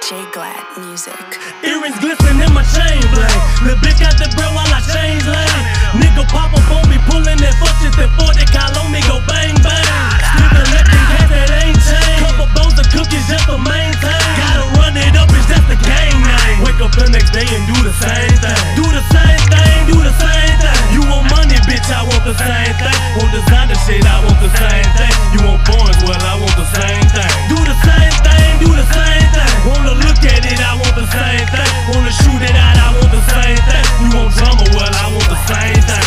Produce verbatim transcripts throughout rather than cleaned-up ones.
J Glad Music. Earrings glisten in my chain bling. Lil' bitch got the bread while I change lane. Nigga pop up on me, pulling that fuck shit, that forty cal on me, go bang bang. Still collecting cash that ain't changed. Couple bowls of cookies just to maintain. Gotta run it up, it's just the gang name. Wake up the next day and do the same thing. Do the same thing, do the same thing. You want money, bitch, I want the same thing. Want designer shit, I want the same thing. You want points, well, I want the same thing. Do the same thing, do the same thing. Wanna look at it, I want the same thing. Wanna shoot it out, I want the same thing. You want drama, well, I want the same thing.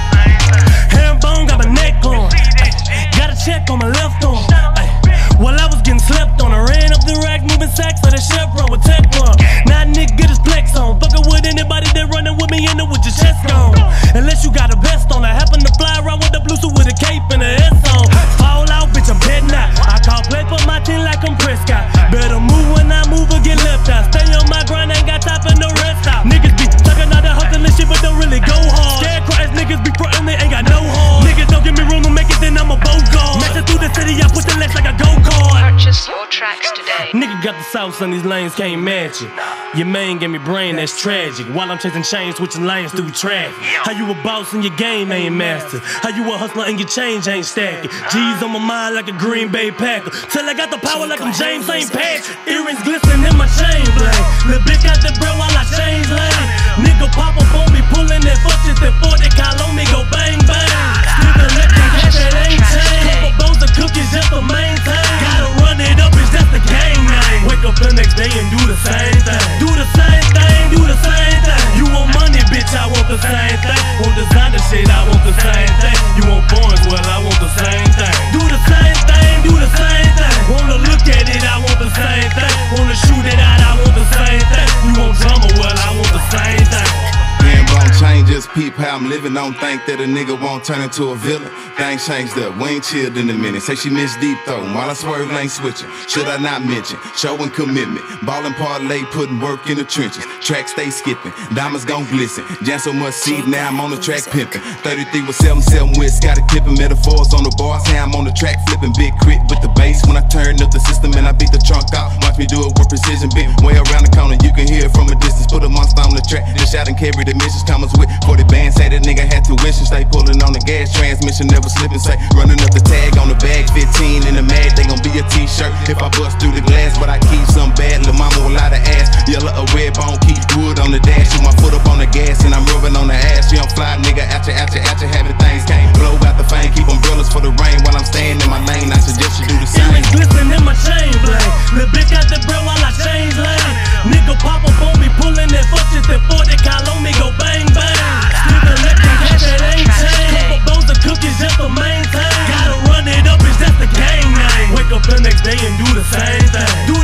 Herringbone got my neck on. Ay, got a check on my left arm. Ay, while I was getting slept on, I ran up the rack, moving sacks for the Chevron with tech on. Now a nigga get his flex on. Fuckin' with anybody that running with me in it with your chest on. Unless you got a vest on, I happen to fly around with the blue suit with a cape and a S on. Fall out, bitch, I'm dead now. I call play for my team like I'm Prescott. Better move when I move or get left out. Stay on my grind, ain't got time for no rest out. Niggas be talking all that hustling shit, but don't really go hard. Scarecrows niggas be frontin', they ain't got no heart. Niggas don't give me room to make it, then I'm a bogart. Messing through the city, I push the legs like a go-kart. Purchase your tracks today. Nigga got the sauce on these lanes, can't match it. Your man gave me brain, that's tragic. While I'm chasing chains, switching lanes through traffic. How you a boss and your game ain't mastered? How you a hustler and your change ain't stacking? G's on my mind like a Green Bay Packer. Till I got the power like I'm James Saint Patrick. Earrings glisten in my chain bling. Lil' bitch got the bread while I change lane. Nigga pop up on me, pulling that fuck shit, that forty cal on me, go bang bang. Still collecting cash that ain't changed. Couple bowls of cookies just to maintain. Gotta run it up, it's just the gang name. Wake up the next day and do the same thing. Do the same thing, do the same thing. You want money, bitch, I want the same thing. Want designer shit, I want the same thing. You want points, well, I want the same thing. Do the same thing, do the same thing. Wanna look at it, I want the same thing. Wanna shoot it out, I want the same thing. You want drama, well, I want the same thing. Herringbone change, just peep how I'm living. Don't think that a nigga won't turn into a villain. Things changed up, we ain't chilled in a minute. Say she missed deep throw, while I swerve lane switching. Should I not mention, showing commitment. Ballin' parlay, putting work in the trenches. Track stay skipping, diamonds gon' glisten. Jam so much seed, now I'm on the track pimping. thirty-three with seven seven with Scotty Pippen. Metaphors on the bar, say I'm on the track flipping. Big crit with the bass when I turn up the system and I beat the trunk out. Watch me do it with precision, big way around the corner. You can hear it from a distance. Put a monster on the track, just shout and carry the missions. Commas with forty bands, say that nigga had tuition. Stay pulling on the gas, transmission never slipping. Say running up the tag on the bag, fifteen in the mag, they gon' be a t-shirt. If I bust through the glass, but I keep some bad. Lil' mama with a lot of ass, yellow or red bone, keep wood on the dash. Shoot my foot up on the gas and I'm rubbing on the ass. Young fly nigga, at ya, at ya, at ya, having things can't blow out the fame. Keep umbrellas for the rain while I'm staying in my lane. I suggest you do the same. Earrings glisten in my chain bling. Lil' bitch got the bread while I change lane. Nigga pop up on me, pulling that fuck shit, that forty cal on me, go bang bang. Still collecting cash that ain't changed. Couple bowls of cookies just to maintain. Gotta run it up, it's just the gang name. Wake up the next day and do the same thing. Do